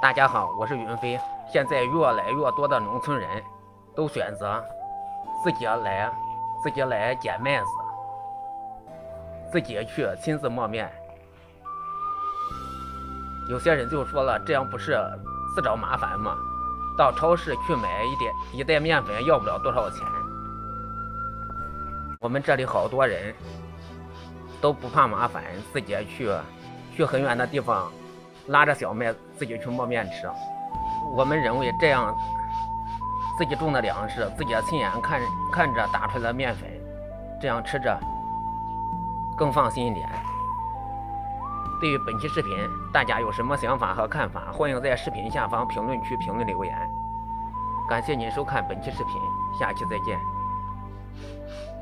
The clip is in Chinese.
大家好，我是云飞。现在越来越多的农村人都选择自己来捡麦子，自己去亲自磨面。有些人就说了，这样不是自找麻烦吗？到超市去买一袋面粉要不了多少钱。我们这里好多人都不怕麻烦，自己去很远的地方拉着小麦自己去磨面吃。我们认为这样自己种的粮食，自己亲眼看着打出来的面粉，这样吃着更放心一点。对于本期视频，大家有什么想法和看法，欢迎在视频下方评论区评论留言。感谢您收看本期视频，下期再见。